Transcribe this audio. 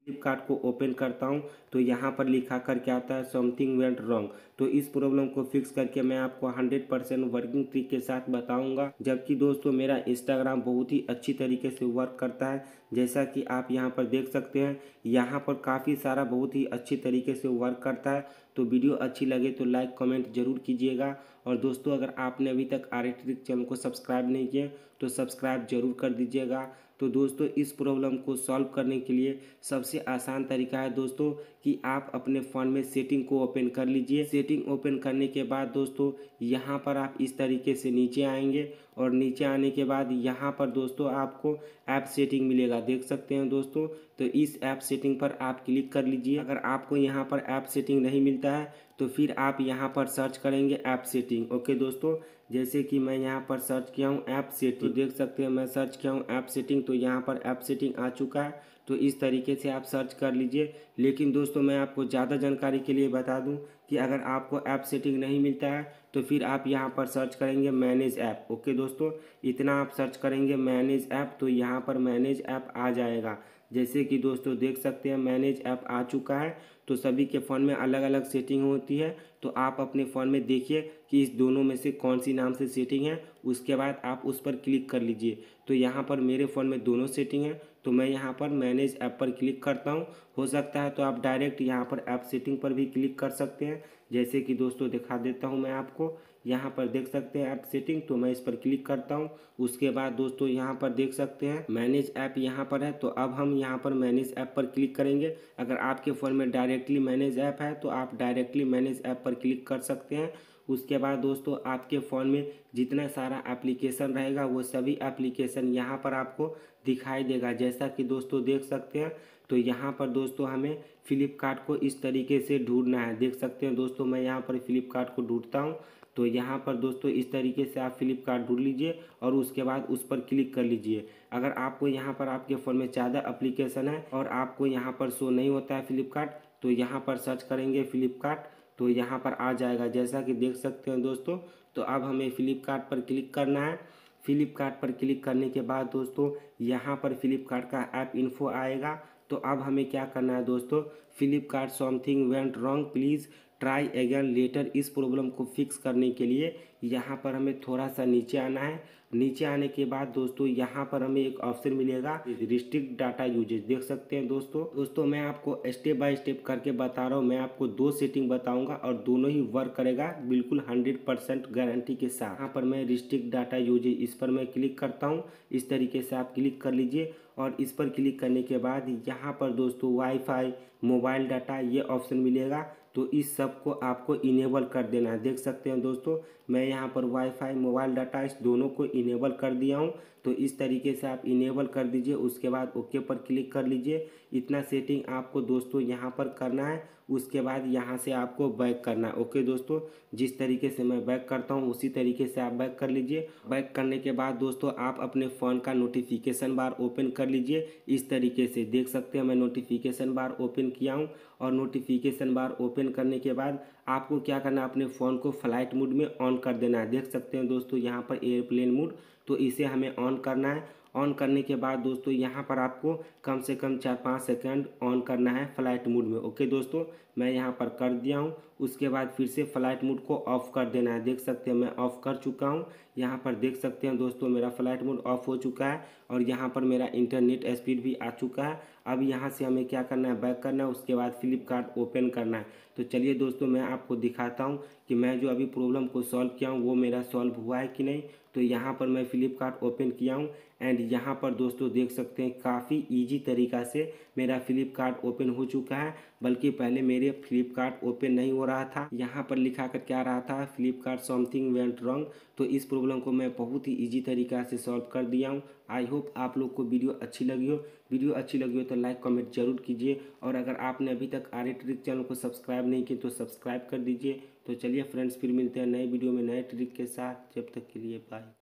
फ्लिपकार्ट को ओपन करता हूं तो यहाँ पर लिखा कर क्या आता है, समथिंग वेंट रॉन्ग। तो इस प्रॉब्लम को फिक्स करके मैं आपको 100% वर्किंग ट्रिक के साथ बताऊंगा। जबकि दोस्तों मेरा इंस्टाग्राम बहुत ही अच्छी तरीके से वर्क करता है, जैसा कि आप यहाँ पर देख सकते हैं। यहाँ पर काफ़ी सारा बहुत ही अच्छी तरीके से वर्क करता है। तो वीडियो अच्छी लगे तो लाइक कमेंट जरूर कीजिएगा। और दोस्तों अगर आपने अभी तक आर ट्रिक चैनल को सब्सक्राइब नहीं किया तो सब्सक्राइब जरूर कर दीजिएगा। तो दोस्तों इस प्रॉब्लम को सॉल्व करने के लिए सबसे आसान तरीका है दोस्तों कि आप अपने फ़ोन में सेटिंग को ओपन कर लीजिए। सेटिंग ओपन करने के बाद दोस्तों यहाँ पर आप इस तरीके से नीचे आएंगे और नीचे आने के बाद यहाँ पर दोस्तों आपको ऐप सेटिंग मिलेगा, देख सकते हैं दोस्तों। तो इस ऐप सेटिंग पर आप क्लिक कर लीजिए। अगर आपको यहाँ पर ऐप सेटिंग नहीं मिलता है तो फिर आप यहाँ पर सर्च करेंगे ऐप सेटिंग। ओके दोस्तों, जैसे कि मैं यहाँ पर सर्च किया हूँ ऐप सेटिंग, तो देख सकते हैं मैं सर्च किया हूँ ऐप सेटिंग, तो यहाँ पर ऐप सेटिंग आ चुका है। तो इस तरीके से आप सर्च कर लीजिए। लेकिन दोस्तों मैं आपको ज़्यादा जानकारी के लिए बता दूं कि अगर आपको ऐप सेटिंग नहीं मिलता है तो फिर आप यहाँ पर सर्च करेंगे मैनेज ऐप। ओके दोस्तों, इतना आप सर्च करेंगे मैनेज ऐप तो यहाँ पर मैनेज ऐप आ जाएगा। जैसे कि दोस्तों देख सकते हैं मैनेज ऐप आ चुका है। तो सभी के फ़ोन में अलग अलग सेटिंग होती है, तो आप अपने फ़ोन में देखिए कि इस दोनों में से कौन सी नाम से सेटिंग है। उसके बाद आप उस पर क्लिक कर लीजिए। तो यहाँ पर मेरे फ़ोन में दोनों सेटिंग है, तो मैं यहाँ पर मैनेज ऐप पर क्लिक करता हूँ। हो सकता है तो आप डायरेक्ट यहाँ पर ऐप सेटिंग पर भी क्लिक कर सकते हैं। जैसे कि दोस्तों दिखा देता हूँ मैं आपको, यहाँ पर देख सकते हैं ऐप सेटिंग, तो मैं इस पर क्लिक करता हूँ। उसके बाद दोस्तों यहाँ पर देख सकते हैं मैनेज ऐप यहाँ पर है, तो अब हम यहाँ पर मैनेज ऐप पर क्लिक करेंगे। अगर आपके फ़ोन में डायरेक्टली मैनेज ऐप है तो आप डायरेक्टली मैनेज ऐप पर क्लिक कर सकते हैं। उसके बाद दोस्तों आपके फ़ोन में जितना सारा एप्लीकेशन रहेगा वो सभी एप्लीकेशन यहाँ पर आपको दिखाई देगा। जैसा कि दोस्तों देख सकते हैं, तो यहाँ पर दोस्तों हमें फ्लिपकार्ट को इस तरीके से ढूंढना है। देख सकते हैं दोस्तों मैं यहाँ पर फ्लिपकार्ट को ढूंढता हूँ। तो यहाँ पर दोस्तों इस तरीके से आप फ्लिपकार्ट ढूंढ लीजिए और उसके बाद उस पर क्लिक कर लीजिए। अगर आपको यहाँ पर आपके फ़ोन में ज़्यादा एप्लीकेशन है और आपको यहाँ पर शो नहीं होता है फ्लिपकार्ट, तो यहाँ पर सर्च करेंगे फ्लिपकार्ट, तो यहाँ पर आ जाएगा जैसा कि देख सकते हैं दोस्तों। तो अब हमें फ्लिपकार्ट पर क्लिक करना है। फ्लिपकार्ट पर क्लिक करने के बाद दोस्तों यहाँ पर फ्लिपकार्ट का ऐप इन्फो आएगा। तो अब हमें क्या करना है दोस्तों, Flipkart something went wrong please try again later. इस प्रॉब्लम को फिक्स करने के लिए यहाँ पर हमें थोड़ा सा नीचे आना है। नीचे आने के बाद दोस्तों यहाँ पर हमें एक ऑप्शन मिलेगा रिस्ट्रिक्ट डाटा यूजेज, देख सकते हैं दोस्तों मैं आपको स्टेप बाय स्टेप करके बता रहा हूँ। मैं आपको दो सेटिंग बताऊंगा और दोनों ही वर्क करेगा बिल्कुल 100% गारंटी के साथ। यहाँ पर मैं रिस्ट्रिक्ट डाटा यूजेज इस पर मैं क्लिक करता हूँ। इस तरीके से आप क्लिक कर लीजिए और इस पर क्लिक करने के बाद यहाँ पर दोस्तों वाईफाई मोबाइल डाटा ये ऑप्शन मिलेगा। तो इस सब को आपको इनेबल कर देना है। देख सकते हैं दोस्तों मैं यहाँ पर वाईफाई मोबाइल डाटा इस दोनों को इनेबल कर दिया हूँ। तो इस तरीके से आप इनेबल कर दीजिए। उसके बाद ओके पर क्लिक कर लीजिए। इतना सेटिंग आपको दोस्तों यहाँ पर करना है। उसके बाद यहाँ से आपको बैक करना है। ओके दोस्तों, जिस तरीके से मैं बैक करता हूँ उसी तरीके से आप बैक कर लीजिए। बैक करने के बाद दोस्तों आप अपने फ़ोन का नोटिफिकेशन बार ओपन कर लीजिए। इस तरीके से देख सकते हैं मैं नोटिफिकेशन बार ओपन किया हूँ। और नोटिफिकेशन बार ओपन करने के बाद आपको क्या करना है, अपने फ़ोन को फ्लाइट मोड में ऑन कर देना है। देख सकते हैं दोस्तों यहाँ पर एयरप्लेन मोड, तो इसे हमें ऑन करना है। ऑन करने के बाद दोस्तों यहाँ पर आपको कम से कम 4-5 सेकंड ऑन करना है फ्लाइट मोड में। ओके दोस्तों, मैं यहाँ पर कर दिया हूँ। उसके बाद फिर से फ्लाइट मोड को ऑफ़ कर देना है। देख सकते हैं मैं ऑफ़ कर चुका हूँ। यहाँ पर देख सकते हैं दोस्तों मेरा फ्लाइट मोड ऑफ हो चुका है और यहाँ पर मेरा इंटरनेट स्पीड भी आ चुका है। अब यहाँ से हमें क्या करना है, बैक करना है। उसके बाद फ्लिपकार्ट ओपन करना है। तो चलिए दोस्तों मैं आपको दिखाता हूँ कि मैं जो अभी प्रॉब्लम को सॉल्व किया हूँ वो मेरा सॉल्व हुआ है कि नहीं। तो यहाँ पर मैं फ्लिपकार्ट ओपन किया हूँ एंड यहाँ पर दोस्तों देख सकते हैं काफ़ी इजी तरीक़ा से मेरा फ्लिपकार्ट ओपन हो चुका है। बल्कि पहले मेरे फ्लिपकार्ट ओपन नहीं हो रहा था, यहाँ पर लिखा कर क्या रहा था फ्लिपकार्ट समथिंग वेंट रॉन्ग। तो इस प्रॉब्लम को मैं बहुत ही ईजी तरीक़ा से सॉल्व कर दिया हूँ। आई होप आप लोग को वीडियो अच्छी लगी हो। वीडियो अच्छी लगी हो तो लाइक कमेंट जरूर कीजिए। और अगर आपने अभी तक आर ट्रिक चैनल को सब्सक्राइब नहीं किया तो सब्सक्राइब कर दीजिए। तो चलिए फ्रेंड्स फिर मिलते हैं नए वीडियो में नए ट्रिक के साथ। जब तक के लिए बाय।